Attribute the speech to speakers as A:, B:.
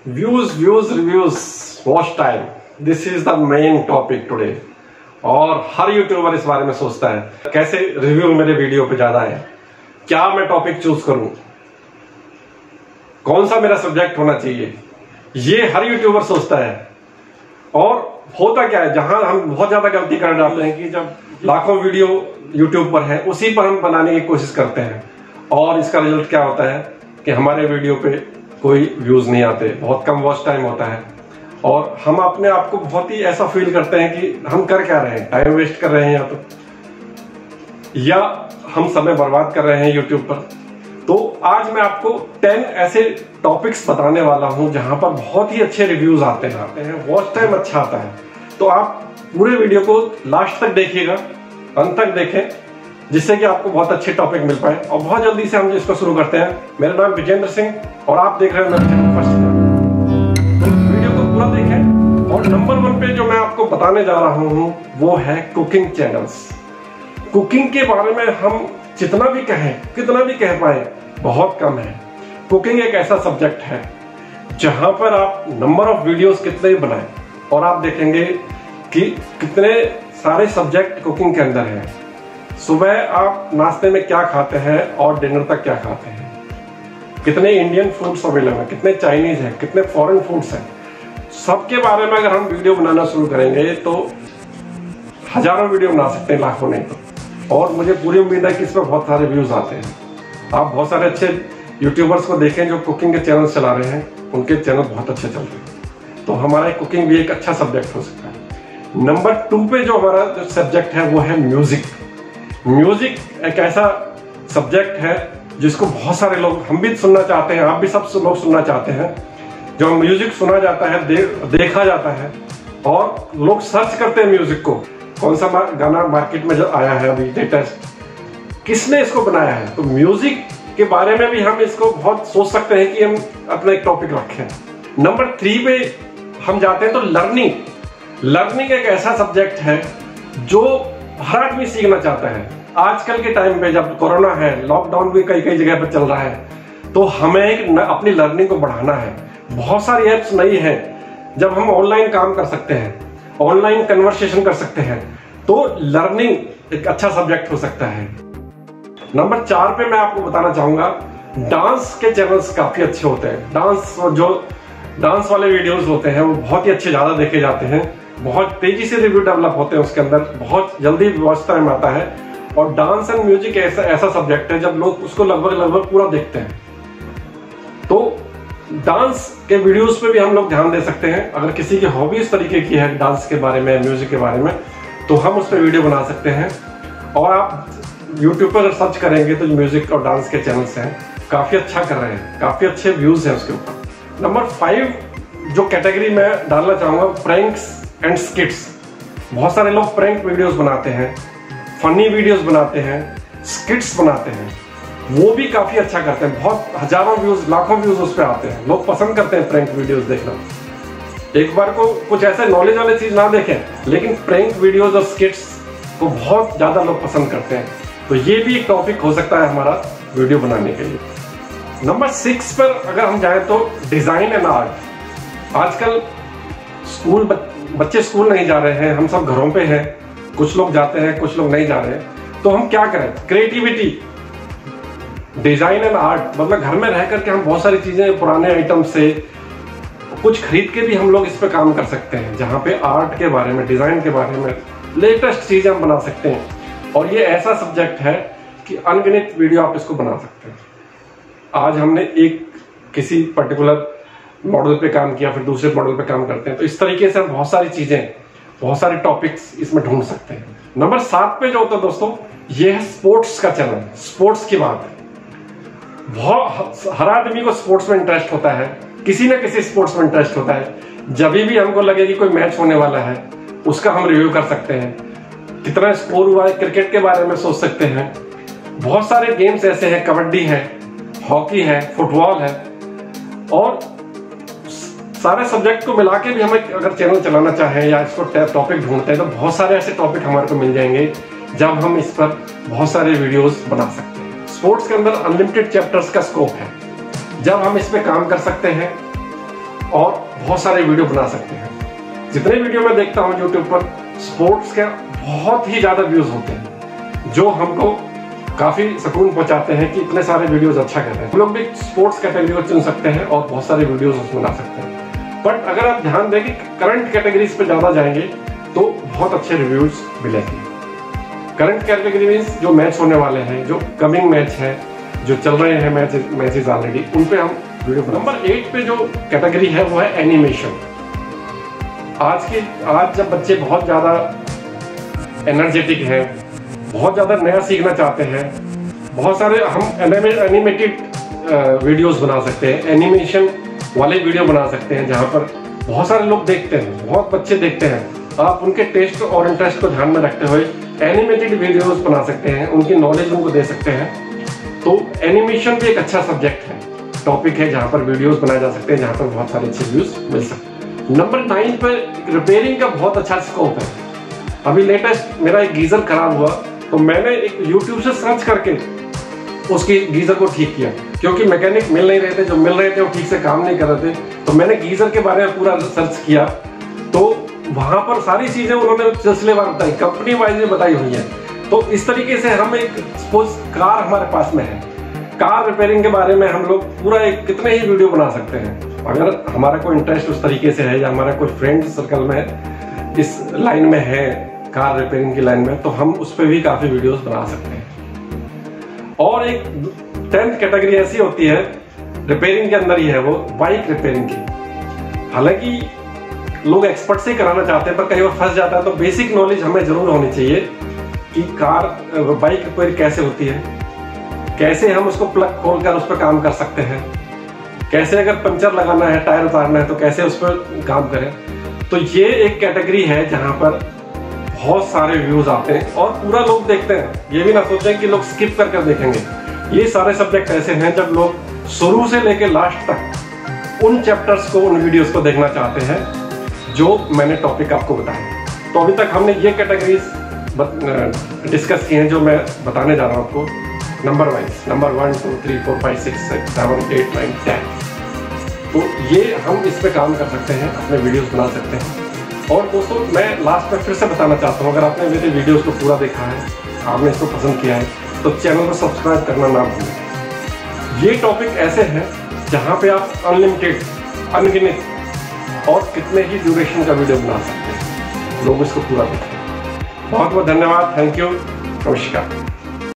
A: Views reviews watch time, this is the main topic today. और हर YouTuber इस बारे में सोचता है कैसे रिव्यू मेरे वीडियो पे ज्यादा है, क्या मैं टॉपिक चूज करूं, कौन सा मेरा सब्जेक्ट होना चाहिए, ये हर यूट्यूबर सोचता है। और होता क्या है, जहां हम बहुत ज्यादा गलती कर जाते हैं कि जब लाखों वीडियो यूट्यूब पर है उसी पर हम बनाने की कोशिश करते हैं और इसका रिजल्ट क्या होता है कि हमारे वीडियो पे कोई व्यूज नहीं आते, बहुत कम वॉच टाइम होता है और हम अपने आप को बहुत ही ऐसा फील करते हैं कि हम कर क्या रहे हैं, टाइम वेस्ट कर रहे हैं या हम समय बर्बाद कर रहे हैं यूट्यूब पर। तो आज मैं आपको 10 ऐसे टॉपिक्स बताने वाला हूं जहां पर बहुत ही अच्छे रिव्यूज आते हैं, वॉच टाइम अच्छा आता है। तो आप पूरे वीडियो को लास्ट तक देखिएगा, अंत तक देखें, जिससे कि आपको बहुत अच्छे टॉपिक मिल पाए। और बहुत जल्दी से हम इसको शुरू करते हैं। मेरा नाम विजेंद्र सिंह और आप देख रहे हैं मेरा चैनल फर्स्ट। तो वीडियो को पूरा देखें। और नंबर 1 पे जो मैं आपको बताने जा रहा हूं वो है कुकिंग चैनल्स। कुकिंग के बारे में हम जितना भी कहें, कितना भी कह पाए, बहुत कम है। कुकिंग एक ऐसा सब्जेक्ट है जहां पर आप नंबर ऑफ वीडियोस कितने भी बनाएं और आप देखेंगे कि कितने सारे सब्जेक्ट कुकिंग के अंदर है। सुबह आप नाश्ते में क्या खाते हैं और डिनर तक क्या खाते हैं, कितने इंडियन फूड्स अवेलेबल है, कितने चाइनीज है, कितने फॉरेन फूड्स हैं, सबके बारे में अगर हम वीडियो बनाना शुरू करेंगे तो हजारों वीडियो बना सकते हैं, लाखों नहीं तो। और मुझे पूरी उम्मीद है कि इस पर बहुत सारे व्यूज आते हैं। आप बहुत सारे अच्छे यूट्यूबर्स को देखें जो कुकिंग के चैनल चला रहे हैं, उनके चैनल बहुत अच्छे चलते हैं। तो हमारा कुकिंग भी एक अच्छा सब्जेक्ट हो सकता है। नंबर 2 पे जो हमारा जो सब्जेक्ट है वो है म्यूजिक। म्यूजिक एक ऐसा सब्जेक्ट है जिसको बहुत सारे लोग, हम भी सुनना चाहते हैं, आप भी सब लोग सुनना चाहते हैं। जो म्यूजिक सुना जाता है, देखा जाता है और लोग सर्च करते हैं म्यूजिक को, कौन सा गाना मार्केट में जो आया है अभी लेटेस्ट, किसने इसको बनाया है। तो म्यूजिक के बारे में भी हम इसको बहुत सोच सकते हैं कि हम अपना एक टॉपिक रखें। नंबर 3 पे हम जाते हैं तो लर्निंग एक ऐसा सब्जेक्ट है जो हर आदमी सीखना चाहता है। आजकल के टाइम पे जब कोरोना है, लॉकडाउन भी कई जगह पर चल रहा है, तो हमें अपनी लर्निंग को बढ़ाना है। बहुत सारी एप्स नई हैं जब हम ऑनलाइन काम कर सकते हैं, ऑनलाइन कन्वर्सेशन कर सकते हैं, तो लर्निंग एक अच्छा सब्जेक्ट हो सकता है। नंबर 4 पे मैं आपको बताना चाहूंगा, डांस के चैनल्स काफी अच्छे होते हैं। डांस वाले वीडियोस होते हैं वो बहुत ही अच्छे, ज्यादा देखे जाते हैं, बहुत तेजी से रिव्यू डेवलप होते हैं उसके अंदर, बहुत जल्दी वॉच टाइम आता है। और डांस एंड म्यूजिक ऐसा सब्जेक्ट है जब लोग उसको लगभग पूरा देखते हैं। तो डांस के वीडियोस पे भी हम लोग ध्यान दे सकते हैं। अगर किसी की हॉबी इस तरीके की है डांस के बारे में, म्यूजिक के बारे में, तो हम उस पर वीडियो बना सकते हैं। और आप यूट्यूब पर सर्च करेंगे तो म्यूजिक और डांस के चैनल्स हैं, काफी अच्छा कर रहे हैं, काफी अच्छे व्यूज हैं उसके ऊपर। नंबर 5 जो कैटेगरी में डालना चाहूंगा, प्रैंक्स एंड स्किट्स। बहुत सारे लोग प्रैंक वीडियोस बनाते हैं, फनी वीडियोस बनाते हैं, स्किट्स बनाते हैं, वो भी काफी अच्छा करते हैं। बहुत हजारों व्यूज, लाखों व्यूज उस पर आते हैं। लोग पसंद करते हैं प्रैंक वीडियोस देखना। एक बार को कुछ ऐसे नॉलेज वाले चीज ना देखें, लेकिन प्रैंक वीडियोस और स्किट्स को बहुत ज्यादा लोग पसंद करते हैं। तो ये भी एक टॉपिक हो सकता है हमारा वीडियो बनाने के लिए। नंबर 6 पर अगर हम जाएं तो डिजाइन एंड आर्ट। आजकल बच्चे स्कूल नहीं जा रहे हैं, हम सब घरों पे हैं, कुछ लोग जाते हैं, कुछ लोग नहीं जा रहे हैं। तो हम क्या करें, क्रिएटिविटी, डिजाइन एंड आर्ट, मतलब घर में रह करके हम बहुत सारी चीजें पुराने आइटम से कुछ खरीद के भी हम लोग इस पे काम कर सकते हैं, जहां पे आर्ट के बारे में, डिजाइन के बारे में लेटेस्ट चीजें हम बना सकते हैं। और ये ऐसा सब्जेक्ट है कि अनगिनत वीडियो आप इसको बना सकते हैं। आज हमने किसी पर्टिकुलर मॉडल पे काम किया, फिर दूसरे मॉडल पे काम करते हैं, तो इस तरीके से हम बहुत सारी चीजें, बहुत सारे टॉपिक्स इसमें ढूंढ सकते हैं। नंबर 7 पे जो होता है दोस्तों, ये है स्पोर्ट्स का चैनल। स्पोर्ट्स की बात है, हर आदमी को स्पोर्ट्स में इंटरेस्ट होता है, किसी ना किसी स्पोर्ट्स में इंटरेस्ट होता है। जब भी हमको लगे कि कोई मैच होने वाला है, उसका हम रिव्यू कर सकते हैं, कितना स्कोर हुआ है, क्रिकेट के बारे में सोच सकते हैं। बहुत सारे गेम्स ऐसे हैं, कबड्डी है, हॉकी है, फुटबॉल है, और सारे सब्जेक्ट को मिला के भी हम अगर चैनल चलाना चाहें या इसको टॉपिक ढूंढते हैं तो बहुत सारे ऐसे टॉपिक हमारे को मिल जाएंगे जब हम इस पर बहुत सारे वीडियोस बना सकते हैं। स्पोर्ट्स के अंदर अनलिमिटेड चैप्टर्स का स्कोप है, जब हम इस पे काम कर सकते हैं और बहुत सारे वीडियो बना सकते हैं। जितने वीडियो मैं देखता हूँ यूट्यूब पर, स्पोर्ट्स के बहुत ही ज्यादा व्यूज होते हैं, जो हमको काफी सुकून पहुंचाते हैं कि इतने सारे वीडियोस अच्छा कर रहे हैं। हम लोग भी स्पोर्ट्स कैटेगरी को चुन सकते हैं और बहुत सारे वीडियोस उसमें बना सकते हैं। बट अगर आप ध्यान दें कि करंट कैटेगरीज पे ज्यादा जाएंगे तो बहुत अच्छे रिव्यूज मिलेंगे। करंट कैटेगरी मीन्स जो मैच होने वाले हैं, जो कमिंग मैच है, जो चल रहे हैं मैचेस ऑलरेडी, उन पे हम वीडियो बनाएंगे। नंबर 8 पे जो कैटेगरी है वो है एनिमेशन। आज जब बच्चे बहुत ज्यादा एनर्जेटिक हैं, बहुत ज्यादा नया सीखना चाहते हैं, बहुत सारे हम एनिमेटेड वीडियोस बना सकते हैं, एनिमेशन वाले वीडियो बना सकते हैं जहां पर बहुत सारे लोग देखते हैं, बहुत बच्चे देखते हैं। आप उनके टेस्ट और इंटरेस्ट को ध्यान में रखते हुए एनिमेटेड वीडियोस बना सकते हैं, उनकी नॉलेज उनको दे सकते हैं। तो एनिमेशन भी एक अच्छा सब्जेक्ट है, टॉपिक है जहां पर वीडियोस बनाए जा सकते हैं, जहां पर बहुत सारे अच्छे व्यूज मिल सकते हैं। नंबर 9 पे रिपेयरिंग का बहुत अच्छा स्कोप है। अभी लेटेस्ट मेरा एक गीजर खराब हुआ तो मैंने एक यूट्यूब से सर्च करके उसकी गीजर को ठीक किया, क्योंकि मैकेनिक मिल नहीं रहे थे, जो मिल रहे थे वो ठीक से काम नहीं कर रहे थे। तो मैंने गीजर के बारे में पूरा सर्च किया, तो वहां पर सारी चीजें उन्होंने सिलसिलेवार बताई, कंपनी वाइज बताई हुई है। तो इस तरीके से हम एक सपोज कार हमारे पास में है, कार रिपेयरिंग के बारे में हम लोग पूरा एक कितने ही वीडियो बना सकते हैं। अगर हमारा कोई इंटरेस्ट उस तरीके से है या हमारा कोई फ्रेंड सर्कल में इस लाइन में है, कार रिपेयरिंग की लाइन में, तो हम उस पर भी काफी वीडियोस बना सकते हैं। और एक 10th कैटेगरी ऐसी होती है रिपेयरिंग के अंदर ही है, वो बाइक रिपेयरिंग की। हालांकि लोग एक्सपर्ट से कराना चाहते हैं पर कई बार फंस जाता है, तो बेसिक नॉलेज हमें जरूर होनी चाहिए कि बाइक रिपेयर कैसे होती है, कैसे हम उसको प्लग खोलकर उस पर काम कर सकते हैं, कैसे अगर पंचर लगाना है, टायर उतारना है तो कैसे उस पर काम करें। तो ये एक कैटेगरी है जहां पर बहुत सारे व्यूज आते हैं और पूरा लोग देखते हैं। ये भी ना सोचें कि लोग स्किप कर देखेंगे। ये सारे सब्जेक्ट ऐसे हैं जब लोग शुरू से लेकर लास्ट तक उन चैप्टर्स को, उन वीडियोस को देखना चाहते हैं जो मैंने टॉपिक आपको बताया। तो अभी तक हमने ये कैटेगरीज डिस्कस की हैं जो मैं बताने जा रहा हूँ आपको नंबर वाइज, नंबर 1 2 3 4 5 6 7 8 9 10। तो ये हम इस पे काम कर सकते हैं, अपने वीडियोस बना सकते हैं। और दोस्तों मैं लास्ट में फिर से बताना चाहता हूँ, अगर आपने मेरे वीडियोस को पूरा देखा है, आपने इसको पसंद किया है, तो चैनल को सब्सक्राइब करना ना भूलें। ये टॉपिक ऐसे हैं जहाँ पे आप अनलिमिटेड, अनगिनत और कितने ही ड्यूरेशन का वीडियो बना सकते हैं। लोग इसको पूरा देखें। बहुत बहुत धन्यवाद, थैंक यू, नमस्कार।